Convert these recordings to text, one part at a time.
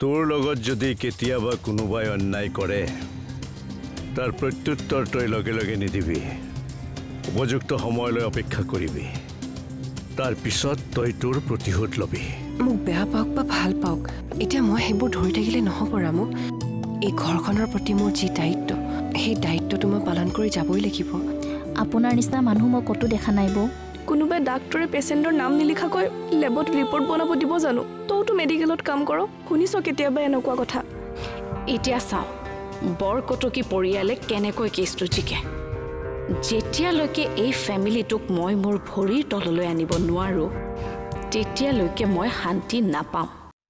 তোৰ লগত যদি কেতিয়াবা কোনোবাই অন্যায় কৰে তাৰ প্ৰত্যুত্তৰ তই লগে লগে নিদিবি উপযুক্ত সময়লৈ অপেক্ষা কৰিবি তাৰ পিছত তই তোৰ প্ৰতিশোধ লবি মোক বেয়া পাওক বা ভাল পাওক এতিয়া মই সেইবোৰ ধৰি থাকিলে নহ'ব ৰামু এই ঘৰখনৰ প্ৰতি মোৰ যি দায়িত্ব সেই দায়িত্বটো মই পালন কৰি যাবই লাগিব আপোনাৰ নিচিনা মানুহ মই কতো দেখা নাই বৌ কোনোবাই ডাক্তৰে পেচেণ্টৰ নাম নিলিখাকৈ লেবত ৰিপৰ্ট বনাব দিব জানো তইতো মেডিকেলত কাম কৰ শুনিছ কেতিয়াবা এনেকুৱা কথা এতিয়া চাওঁ বৰকটকী পৰিয়ালে কেনেকৈ কেছটো জিকে যেতিয়ালৈকে এই ফেমিলিটোক মই মোৰ ভৰিৰ তললৈ আনিব নোৱাৰো তেতিয়ালৈকে মই শান্তি নাপাম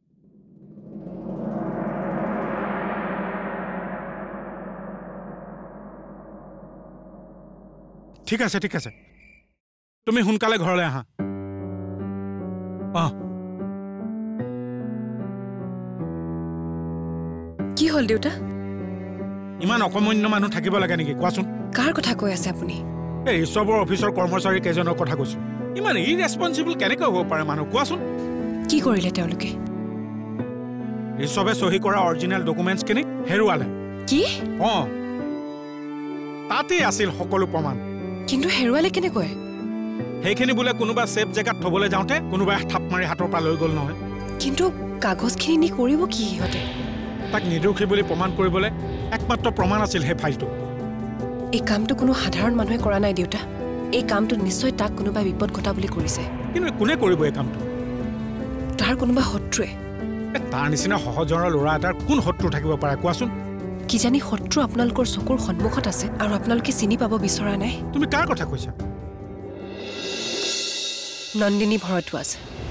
ঠিক আছে তুমি সোনকালে ঘৰলৈ আহা কি হ'ল দেউতা ইমান অকমন্য মানুহ থাকিব লাগে নেকি কোৱাচোন কাৰ কথা কৈ আছে আপুনি এই ৰিচৰ্ভৰ অফিচৰ কৰ্মচাৰী কেইজনৰ কথা কৈছো ইমান ইৰেছপন্সিবল কেনেকৈ হ'ব পাৰে মানুহ কোৱাচোন কি কৰিলে তেওঁলোকে ৰিচৰ্ভে চহী কৰা অৰিজিনেল ডকুমেণ্টছখিনি হেৰুৱালে কি তাতেই আছিল সকলো প্ৰমাণ কিন্তু হেৰুৱালে কেনেকৈ সেইখিনি বোলে কোনোবা সেফ জেগাত থবলৈ যাওঁতে কোনোবাই থাপ মাৰি হাতৰ পৰা লৈ গ'ল নহয় কিন্তু কাগজখিনি নি কৰিব কি সিহঁতে তাক নিৰ্দোষী বুলি প্ৰমাণ কৰিবলৈ একমাত্ৰ প্ৰমাণ আছিল সেই ফাইলটো এই কামটো কোনো সাধাৰণ মানুহে কৰা নাই দেউতা এই কামটো নিশ্চয় তাক কোনোবাই বিপদ ঘটা বুলি কৰিছে কিন্তু কোনে কৰিব এই কামটো তাৰ কোনোবা শত্ৰুৱে তাৰ নিচিনা সহজৰ ল'ৰা এটাৰ কোন শত্ৰু থাকিব পাৰে কোৱাচোন কিজানি শত্ৰু আপোনালোকৰ চকুৰ সন্মুখত আছে আৰু আপোনালোকে চিনি পাব বিচৰা নাই তুমি কাৰ কথা কৈছা নন্দিনী ভৰদ্বাজ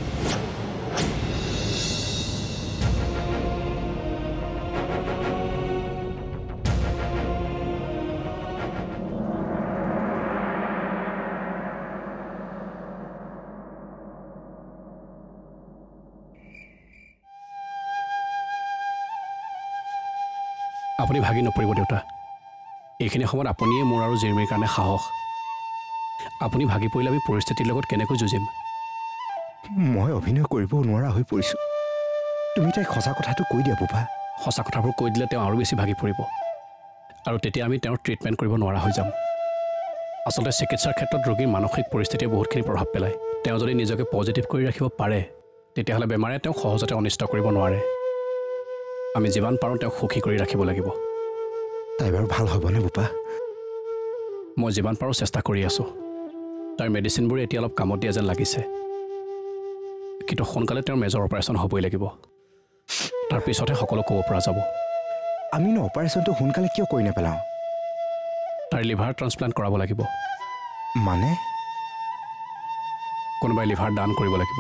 আপুনি ভাগি নপৰিব দেউতা এইখিনি সময়ত আপুনিয়ে মোৰ আৰু জিৰ্মিৰ কাৰণে সাহস আপুনি ভাগি পৰিলে আমি পৰিস্থিতিৰ লগত কেনেকৈ যুঁজিম মই অভিনয় কৰিব নোৱাৰা হৈ পৰিছোঁ তুমি তাইক সঁচা কথাটো কৈ দিয়া বুবা সঁচা কথাবোৰ কৈ দিলে তেওঁ আৰু বেছি ভাগি পৰিব আৰু তেতিয়া আমি তেওঁৰ ট্ৰিটমেণ্ট কৰিব নোৱাৰা হৈ যাম আচলতে চিকিৎসাৰ ক্ষেত্ৰত ৰোগীৰ মানসিক পৰিস্থিতিয়ে বহুতখিনি প্ৰভাৱ পেলায় তেওঁ যদি নিজকে পজিটিভ কৰি ৰাখিব পাৰে তেতিয়াহ'লে বেমাৰে তেওঁক সহজতে অনিষ্ট কৰিব নোৱাৰে আমি যিমান পাৰোঁ তেওঁক সুখী কৰি ৰাখিব লাগিব তাই বাৰু ভাল হ'বনে বুবা মই যিমান পাৰোঁ চেষ্টা কৰি আছোঁ তাৰ মেডিচিনবোৰ এতিয়া অলপ কামত দিয়া যেন লাগিছে কিন্তু সোনকালে তেওঁৰ মেজৰ অপাৰেশ্যন হ'বই লাগিব তাৰ পিছতহে সকলো ক'ব পৰা যাব আমি অপাৰেশ্যনটো সোনকালে কিয় কৰি নেপেলাওঁ তাৰ লিভাৰ ট্ৰান্সপ্লাণ্ট কৰাব লাগিব মানে কোনোবাই লিভাৰ দান কৰিব লাগিব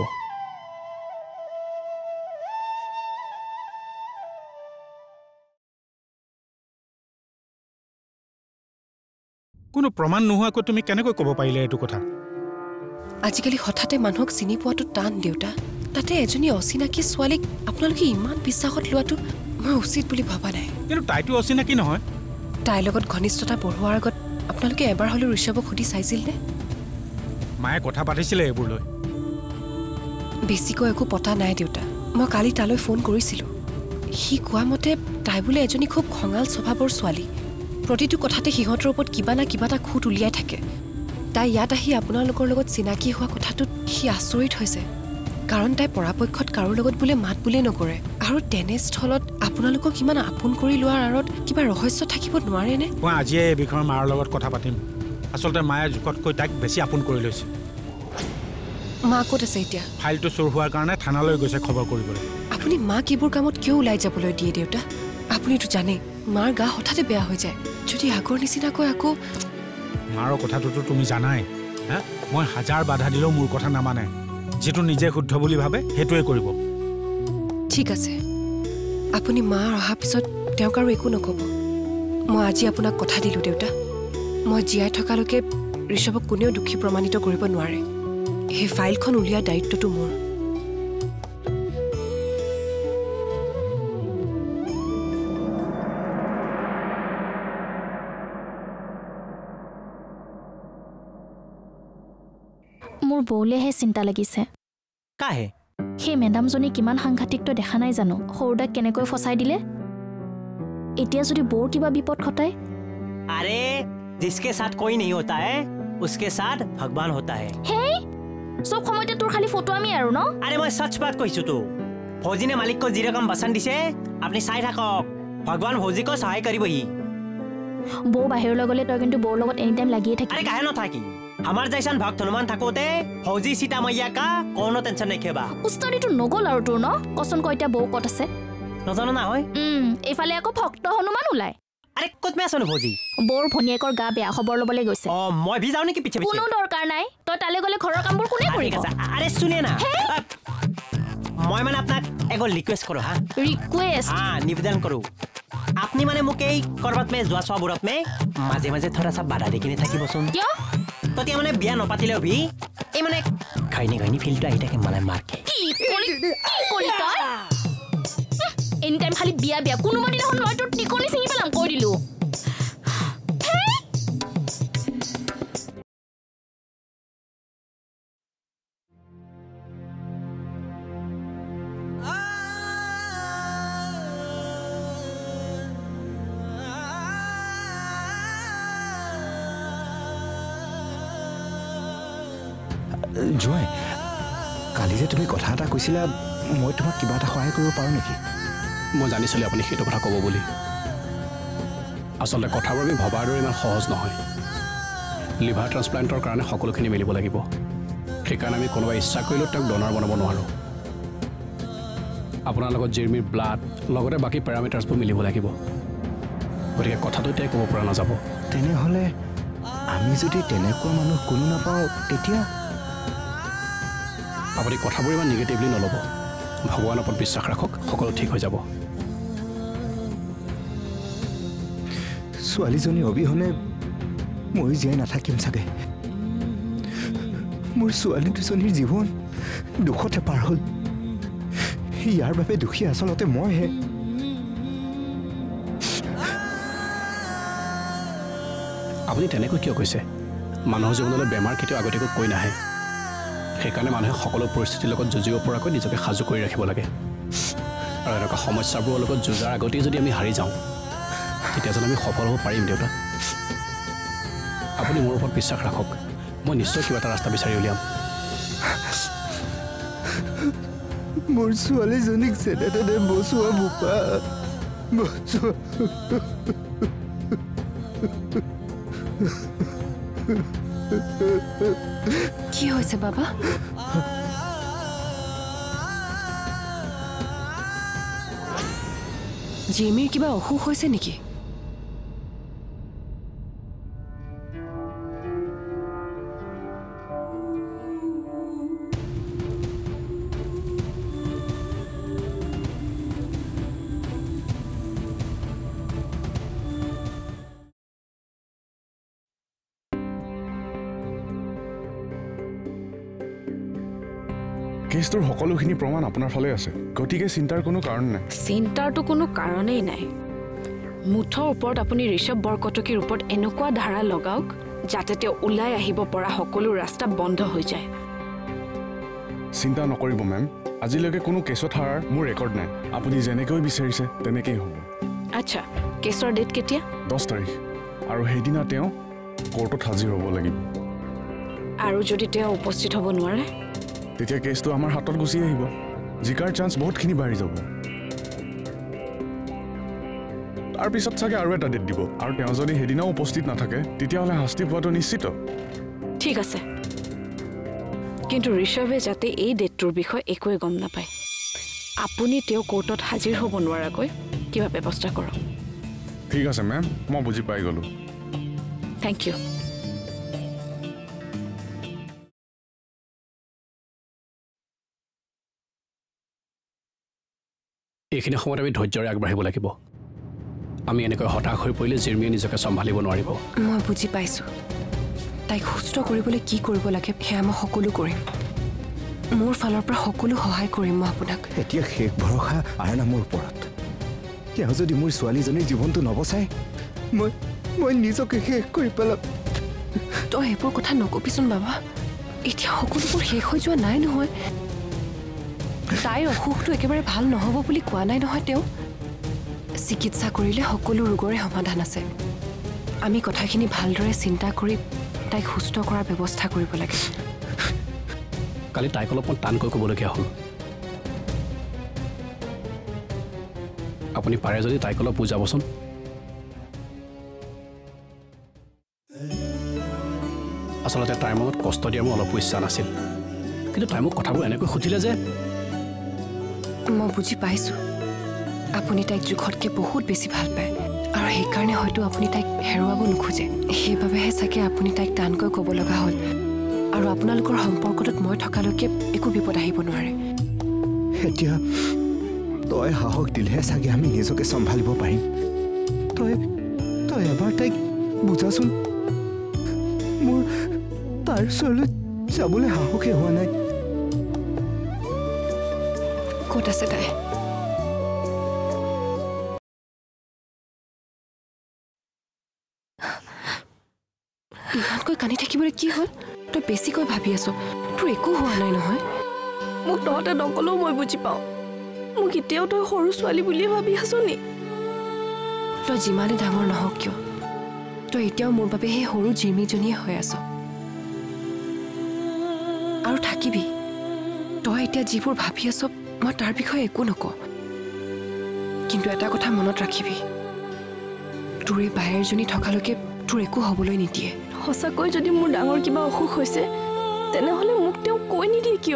কোনো প্ৰমাণ নোহোৱাকৈ তুমি কেনেকৈ ক'ব পাৰিলে এইটো কথা আজিকালি হঠাতে মানুহক চিনি পোৱাটো টান দেউতা তাতে এজনী অচিনাকি ছোৱালীক আপোনালোকে ইমান বিশ্বাসত লোৱাটো মই উচিত বুলি ভবা নাই কিন্তু তাইতো অচিনাকি নহয় তাইৰ লগত ঘনিষ্ঠতা বঢ়োৱাৰ আগত আপোনালোকে এবাৰ হ'লেও ঋষভক সুধি চাইছিল নে মায়ে কথা পাতিছিলে এইবোৰ লৈ বেছিকৈ একো পতা নাই দেউতা মই কালি তালৈ ফোন কৰিছিলোঁ সি কোৱা মতে তাই বোলে এজনী খুব খঙাল স্বভাৱৰ ছোৱালী প্ৰতিটো কথাতে সিহঁতৰ ওপৰত কিবা না কিবা এটা খুঁত উলিয়াই থাকে তাই ইয়াত আহি আপোনালোকৰ লগত চিনাকি হোৱা কথাটোত সি আচৰিত হৈছে কাৰণ তাই পৰাপক্ষত কাৰোৰ লগত বোলে মাত বুলিয়ে নকৰে আৰু তেনেস্থলত আপোনালোকক কিমান আপোন কৰি লোৱাৰ আঁৰত কিবা ৰহস্য থাকিব নোৱাৰেনে মই আজিয়ে এই বিষয়ে মাৰ লগত কথা পাতিম আচলতে মায়ে জোখতকৈ তাইক বেছি আপোন কৰি লৈছে মা ক'ত আছে এতিয়া ফাইলটো চোৰ হোৱাৰ কাৰণে থানালৈ গৈছে খবৰ কৰিবলৈ আপুনি মাক এইবোৰ কামত কিয় ওলাই যাবলৈ দিয়ে দেউতা আপুনিতো জানে মাৰ গা হঠাতে বেয়া হৈ যায় যদি আগৰ নিচিনাকৈ আকৌ মাৰ কথাটোতো তুমি জানাই মই হাজাৰ বাধা দিলেও মোৰ কথা নামানে যেটো নিজে শুদ্ধ বুলি ভাবে হেতুৱে কৰিব ঠিক আছে আপুনি মা অহা পিছত তেওঁক আৰু একো নকব মই আজি আপোনাক কথা দিলো দেউতা মই জিয়াই থকালৈকে ঋষভক কোনেও দুখী প্ৰমাণিত কৰিব নোৱাৰে এই ফাইলখন উলিয়া দায়িত্বটো মোৰ মোৰ বৌলেহে চিন্তা লাগিছে কাহে সেই মেডামজনী কিমান সাংঘাতিক তই দেখা নাই জানো সৰুদাক কেনেকৈ ফচাই দিলে এতিয়া যদি বৰ কিবা বিপদ ঘটায় अरे जिसके साथ कोई नहीं होता है उसके साथ भगवान होता है हे सब সময়তে তোৰ খালি ফটো আমি আৰু ন अरे मैं सच बात কৈছো তো फौजी ने मालिक को जी रकम बसन दिसे अपनी साई থাকক भगवान फौजी को सहाय करिबही বৌ বাহিৰলৈ গলে তই কিন্তু বৌৰ লগত এনি টাইম লাগিয়ে থাকি अरे काहे न थाकी हमार जैसन भक्त हनुमान থাকোতে फौजी सीता मैया का कोनो टेंशन नहीं खेबा উস্তাদিটো নগল আৰু তোৰ ন কচোন কইটা বৌ কত আছে নজানো না হয় এইফালে আকৌ ভক্ত হনুমান ওলাই अरे कत में आसनो फौजी বৰ ভনিয়েকৰ গা বেয়া খবৰ লবলৈ গৈছে ओ মই भी जाऊ নেকি পিছে পিছে কোনো দৰকাৰ নাই তই তালে গলে ঘৰৰ কামবোৰ কোনে কৰিব अरे सुनिए ना মই মানে আপোনাক এগো ৰিকুৱেষ্ট কৰো হা ৰিকুৱেষ্ট निवेदन करू আপনি মানে মুকে কৰবাত মে যোৱা সবুৰত মে মাঝে মাঝে থৰা সা বাধা দেকিনে থাকিবচোন কিয় ততিয়া মানে বিয়া নপাতিলেও ভি এই মানে খাইনি ফিলটো আহি থাকে মানে মাৰকে কি কৰি তই এনি টাইম খালি বিয়া বিয়া কোনোবা দিনাখন মই তোৰ টিকনি চিঙি পেলাম কৈ দিলো জয় কালি যে তুমি কথা এটা কৈছিলা মই তোমাক কিবা এটা সহায় কৰিব পাৰো নেকি মই জানিছিলোঁ আপুনি সেইটো কথা ক'ব বুলি আচলতে কথাবোৰ আমি ভবাৰ দৰে ইমান সহজ নহয় লিভাৰ ট্ৰান্সপ্লাণ্টৰ কাৰণে সকলোখিনি মিলিব লাগিব সেইকাৰণে আমি কোনোবা ইচ্ছা কৰিলেও তেওঁক ডনাৰ বনাব নোৱাৰোঁ আপোনাৰ লগত জিৰ্মিৰ ব্লাড লগতে বাকী পেৰামিটাৰ্ছবোৰ মিলিব লাগিব গতিকে কথাটো এতিয়া ক'ব পৰা নাযাব তেনেহ'লে আমি যদি তেনেকুৱা মানুহ কোনো নাপাওঁ তেতিয়া আপুনি কথাবোৰ ইমান নিগেটিভলি নল'ব ভগৱানৰ ওপৰত বিশ্বাস ৰাখক সকলো ঠিক হৈ যাব ছোৱালীজনী অবিহনে মই জীয়াই নাথাকিম চাগে মোৰ ছোৱালী দুজনীৰ জীৱন দুখতে পাৰ হ'ল ইয়াৰ বাবে দুখী আচলতে মইহে আপুনি তেনেকৈ কিয় কৈছে মানুহৰ জীৱনলৈ বেমাৰ কেতিয়াও আগতীয়াকৈ কৈ নাহে সেইকাৰণে মানুহে সকলো পৰিস্থিতিৰ লগত যুঁজিব পৰাকৈ নিজকে সাজু কৰি ৰাখিব লাগে আৰু এনেকুৱা সমস্যাবোৰৰ লগত যুঁজাৰ আগতেই যদি আমি হাৰি যাওঁ তেতিয়া যেন আমি সফল হ'ব পাৰিম দেউতা আপুনি মোৰ ওপৰত বিশ্বাস ৰাখক মই নিশ্চয় কিবা এটা ৰাস্তা বিচাৰি উলিয়াম মোৰ ছোৱালীজনীক যেনে তেনে বচোৱা বোপা বচোৱা কি হৈছে বাবা জিমিৰ কিবা অসুখ হৈছে নেকি কেছটোৰ সকলোখিনি প্ৰমাণ আপোনাৰ ফালে আছে গতিকে চিন্তাৰ কোনো কাৰণ নাই চিন্তাৰটো কোনো কাৰণেই নাই মুঠৰ ওপৰত আপুনি ঋষভ বৰকটকীৰ ওপৰত এনেকুৱা ধাৰা লগাওক যাতে তেওঁ ওলাই আহিব পৰা সকলো ৰাস্তা বন্ধ হৈ যায় চিন্তা নকৰিব মেম আজিলৈকে কোনো কেছত হাৰাৰ মোৰ ৰেকৰ্ড নাই আপুনি যেনেকৈ বিচাৰিছে তেনেকেই হ'ব আচ্ছা কেছৰ ডেট কেতিয়া 10 তাৰিখ আৰু সেইদিনা তেওঁ কোৰ্টত হাজিৰ হ'ব লাগিব আৰু যদি তেওঁ উপস্থিত হ'ব নোৱাৰে তেতিয়া কেছটো আমাৰ হাতত গুচি আহিব জিকাৰ চান্স বহুতখিনি বাঢ়ি যাব তাৰ পিছত চাগে আৰু এটা ডেট দিব আৰু তেওঁ যদি সেইদিনাও উপস্থিত নাথাকে তেতিয়াহ'লে শাস্তি পোৱাটো নিশ্চিত ঠিক আছে কিন্তু ঋষভে যাতে এই ডেটটোৰ বিষয়ে একোৱে গম নাপায় আপুনি তেওঁ কোৰ্টত হাজিৰ হ'ব নোৱাৰাকৈ কিবা ব্যৱস্থা কৰক ঠিক আছে মেম মই বুজি পাই গ'লোঁ থেংক ইউ এইখিনি সময়ত আমি ধৈৰ্যৰে আগবাঢ়িব লাগিব আমি এনেকৈ হতাশ হৈ পৰিলে জিৰ্মিয়ে নিজকে চম্ভালিব নোৱাৰিব মই বুজি পাইছোঁ তাইক সুস্থ কৰিবলৈ কি কৰিব লাগে সেয়া মই সকলো কৰিম মোৰ ফালৰ পৰা সকলো সহায় কৰিম মই আপোনাক এতিয়া শেষ ভৰসা আইনা মোৰ ওপৰত তেওঁ যদি মোৰ ছোৱালীজনীৰ জীৱনটো নবচায় মই নিজকে শেষ কৰি পেলাম তই এইবোৰ কথা নকবিচোন বাবা এতিয়া সকলোবোৰ শেষ হৈ যোৱা নাই নহয় তাইৰ অসুখটো একেবাৰে ভাল নহ'ব বুলি কোৱা নাই নহয় তেওঁ চিকিৎসা কৰিলে সকলো ৰোগৰে সমাধান আছে আমি কথাখিনি ভালদৰে চিন্তা কৰি তাইক সুস্থ কৰাৰ ব্যৱস্থা কৰিব লাগে কালি তাইক অলপমান টানকৈ ক'বলগীয়া হ'ল আপুনি পাৰে যদি তাইক অলপ বুজাবচোন আচলতে তাইৰ মনত কষ্ট দিয়া মোৰ অলপ ইচ্ছা নাছিল কিন্তু তাই মোক কথাবোৰ এনেকৈ সুধিলে যে মই বুজি পাইছোঁ আপুনি তাইক জোখতকৈ বহুত বেছি ভাল পায় আৰু সেইকাৰণে হয়তো আপুনি তাইক হেৰুৱাব নোখোজে সেইবাবেহে চাগে আপুনি তাইক টানকৈ ক'ব লগা হ'ল আৰু আপোনালোকৰ সম্পৰ্কটোত মই থকালৈকে একো বিপদ আহিব নোৱাৰে এতিয়া তই সাহস দিলেহে চাগে আমি নিজকে চম্ভালিব পাৰিম তই এবাৰ তাইক বুজাচোন মোৰ তাৰ ওচৰলৈ যাবলৈ সাহসে হোৱা নাই ক'ত আছে তাই ইমানকৈ কান্দি থাকিবলৈ কি হ'ল তই বেছিকৈ ভাবি আছ তোৰ একো হোৱা নাই নহয় মোক তহঁতে নকলেও মই বুজি পাওঁ মোক এতিয়াও তই সৰু ছোৱালী বুলিয়ে ভাবি আছ নি তই যিমানে ডাঙৰ নহওক কিয় তই এতিয়াও মোৰ বাবে সেই সৰু জিৰ্মিজনীয়ে হৈ আছ আৰু থাকিবি তই এতিয়া যিবোৰ ভাবি আছ মই তাৰ বিষয়ে একো নকওঁ কিন্তু এটা কথা মনত ৰাখিবি তোৰ এই বায়েৰজনী থকালৈকে তোৰ একো হ'বলৈ নিদিয়ে সঁচাকৈ যদি মোৰ ডাঙৰ কিবা অসুখ হৈছে তেনেহ'লে মোক তেওঁ কৈ নিদিয়ে কিয়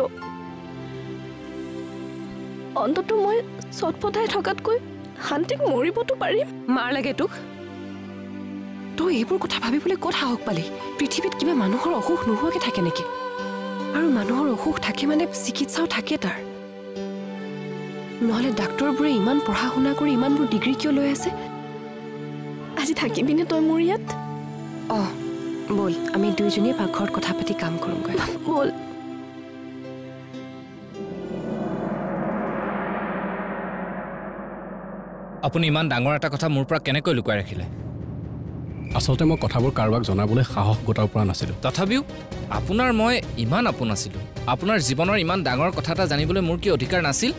অন্তত মই চটফটাই থকাতকৈ শান্তিক মৰিবতো পাৰিম মাৰ লাগে তোক তই এইবোৰ কথা ভাবিবলৈ ক'ত সাহস পালি পৃথিৱীত কিবা মানুহৰ অসুখ নোহোৱাকৈ থাকে নেকি আৰু মানুহৰ অসুখ থাকে মানে চিকিৎসাও থাকে তাৰ নহ'লে ডাক্তৰবোৰে ইমান পঢ়া শুনা কৰি ইমানবোৰ ডিগ্ৰী কিয় লৈ আছে আজি থাকিবিনে তই মোৰ ইয়াত অঁ ব'ল আমি দুয়োজনীয়ে পাকঘৰত কথা পাতি কাম কৰোঁগৈ ব'ল আপুনি ইমান ডাঙৰ এটা কথা মোৰ পৰা কেনেকৈ লুকুৱাই ৰাখিলে আচলতে মই কথাবোৰ কাৰোবাক জনাবলৈ সাহস গোটাব পৰা নাছিলোঁ তথাপিও আপোনাৰ মই ইমান আপোন আছিলোঁ আপোনাৰ জীৱনৰ ইমান ডাঙৰ কথা এটা জানিবলৈ মোৰ কি অধিকাৰ নাছিল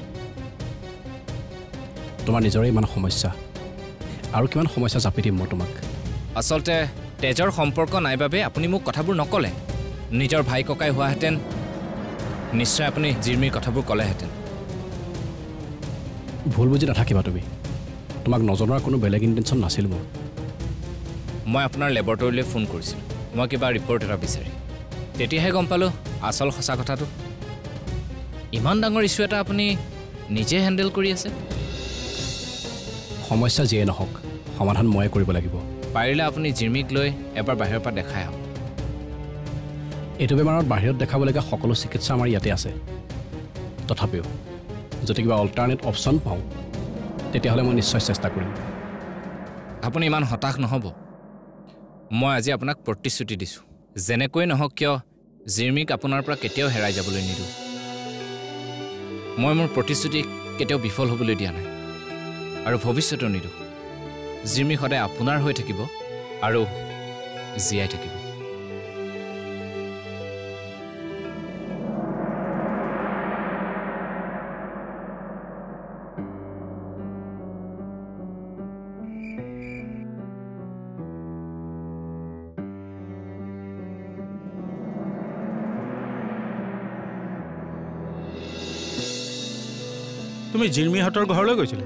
তোমাৰ নিজৰে ইমান সমস্যা আৰু কিমান সমস্যা জাপি দিম মই তোমাক আচলতে তেজৰ সম্পৰ্ক নাই বাবে আপুনি মোক কথাবোৰ নকলে নিজৰ ভাই ককাই হোৱাহেঁতেন নিশ্চয় আপুনি জিৰ্মিৰ কথাবোৰ ক'লেহেঁতেন ভুল বুজি নাথাকিবা তুমি তোমাক নজনোৱাৰ কোনো বেলেগ ইণ্টেনশ্যন নাছিল মোৰ মই আপোনাৰ লেবৰেটৰীলৈ ফোন কৰিছিলোঁ মই কিবা ৰিপৰ্ট এটা বিচাৰি তেতিয়াহে গম পালোঁ আচল সঁচা কথাটো ইমান ডাঙৰ ইছ্যু এটা আপুনি নিজে হেণ্ডেল কৰি আছে সমস্যা যিয়ে নহওক সমাধান ময়ে কৰিব লাগিব পাৰিলে আপুনি জিৰ্মিক লৈ এবাৰ বাহিৰৰ পৰা দেখাই আহক এইটো বেমাৰত বাহিৰত দেখাবলগীয়া সকলো চিকিৎসা আমাৰ ইয়াতে আছে তথাপিও যদি কিবা অল্টাৰনেট অপশ্যন পাওঁ তেতিয়াহ'লে মই নিশ্চয় চেষ্টা কৰিম আপুনি ইমান হতাশ নহ'ব মই আজি আপোনাক প্ৰতিশ্ৰুতি দিছোঁ যেনেকৈ নহওক কিয় জিৰ্মিক আপোনাৰ পৰা কেতিয়াও হেৰাই যাবলৈ নিদিওঁ মই মোৰ প্ৰতিশ্ৰুতি কেতিয়াও বিফল হ'বলৈ দিয়া নাই আৰু ভৱিষ্যতেও নিদিওঁ জিৰ্মি সদায় আপোনাৰ হৈ থাকিব আৰু জীয়াই থাকিব তুমি জিৰ্মিহঁতৰ ঘৰলৈ গৈছিলা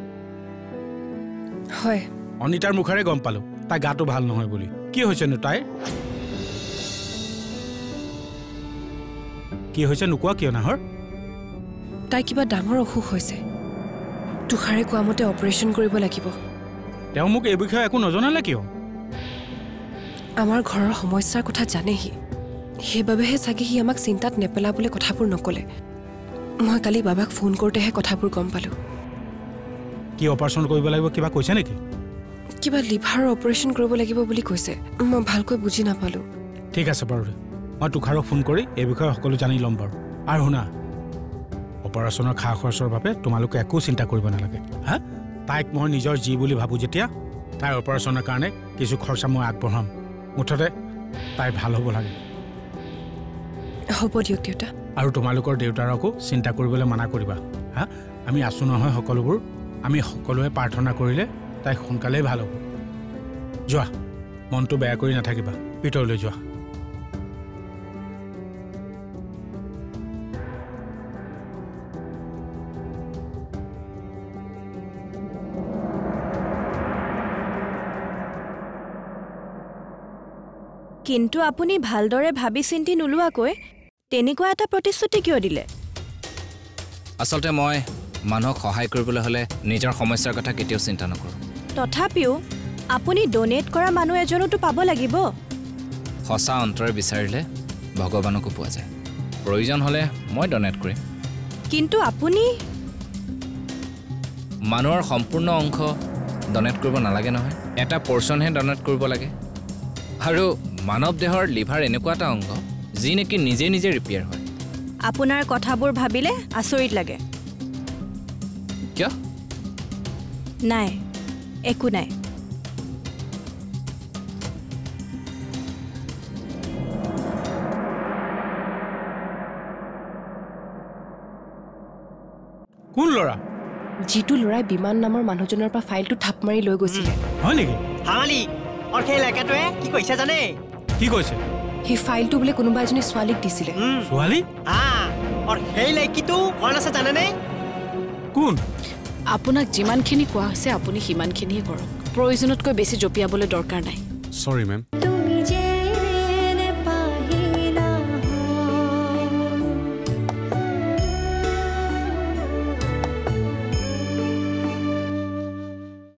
হয় অনিতাৰ মুখেৰে গম পালোঁ তাই গাটো ভাল নহয় বুলি কি হৈছেনো তাইৰ কি হৈছে নোকোৱা কিয় নাহৰ তাই কিবা ডাঙৰ অসুখ হৈছে তুষাৰে কোৱা মতে অপাৰেশ্যন কৰিব লাগিব তেওঁ মোক এই বিষয়ে একো নজনালে কিয় আমাৰ ঘৰৰ সমস্যাৰ কথা জানেহি সেইবাবেহে চাগে সি আমাক চিন্তাত নেপেলাবলৈ কথাবোৰ নক'লে মই কালি বাবাক ফোন কৰোঁতেহে কথাবোৰ গম পালোঁ কি অপাৰেশ্যন কৰিব লাগিব কিবা কৈছে নেকি কিবা লিভাৰৰ অপাৰেশ্যন কৰিব লাগিব বুলি কৈছে মই ভালকৈ বুজি নাপালোঁ ঠিক আছে বাৰু মই তুষাৰক ফোন কৰি এই বিষয়ে সকলো জানি ল'ম বাৰু আৰু শুনা অপাৰেশ্যনৰ খা খৰচৰ বাবে তোমালোকে একো চিন্তা কৰিব নালাগে হা তাইক মই নিজৰ যি বুলি ভাবোঁ যেতিয়া তাইৰ অপাৰেশ্যনৰ কাৰণে কিছু খৰচা মই আগবঢ়াম মুঠতে তাই ভাল হ'ব লাগে হ'ব দিয়ক দেউতা আৰু তোমালোকৰ দেউতাৰকো চিন্তা কৰিবলৈ মানা কৰিবা হা আমি আছো নহয় সকলোবোৰ আমি সকলোৱে প্ৰাৰ্থনা কৰিলে তাই সোনকালেই ভাল হ'ব যোৱা মনটো বেয়া কৰি নাথাকিবা ভিতৰলৈ যোৱা কিন্তু আপুনি ভালদৰে ভাবি চিন্তি নোলোৱাকৈ তেনেকুৱা এটা প্ৰতিশ্ৰুতি কিয় দিলে আচলতে মই মানুহক সহায় কৰিবলৈ হ'লে নিজৰ সমস্যাৰ কথা কেতিয়াও চিন্তা নকৰোঁ তথাপিও আপুনি ডোনেট কৰা মানুহ এজনতো পাব লাগিব সঁচা অন্তৰে বিচাৰিলে ভগৱানকো পোৱা যায় প্ৰয়োজন হ'লে মই ডোনেট কৰিম কিন্তু আপুনি মানুহৰ সম্পূৰ্ণ অংশ ডোনেট কৰিব নালাগে নহয় এটা পৰ্চনহে ডোনেট কৰিব লাগে আৰু মানৱ দেহৰ লিভাৰ এনেকুৱা এটা অংগ যি নেকি নিজে নিজে ৰিপেয়াৰ হয় আপোনাৰ কথাবোৰ ভাবিলে আচৰিত লাগে কিয় নাই একো নাই কোন ল'ৰা যিটো ল'ৰাই বিমান নামৰ মানুহজনৰ পৰা ফাইলটো থাপ মাৰি লৈ গৈছিলে হয় নেকি হামালি और खेल একাটোৱে কি কৈছে জানে কি কৈছে সেই ফাইলটো বোলে কোনোবা এজনী ছোৱালীক দিছিলে ছোৱালী और সেই লাইকিটো কোন আছে জানে নে কোন আপোনাক যিমানখিনি কোৱা হৈছে আপুনি সিমানখিনিয়ে কৰক প্ৰয়োজনতকৈ বেছি জপিয়াবলৈ দৰকাৰ নাই সৰি মেম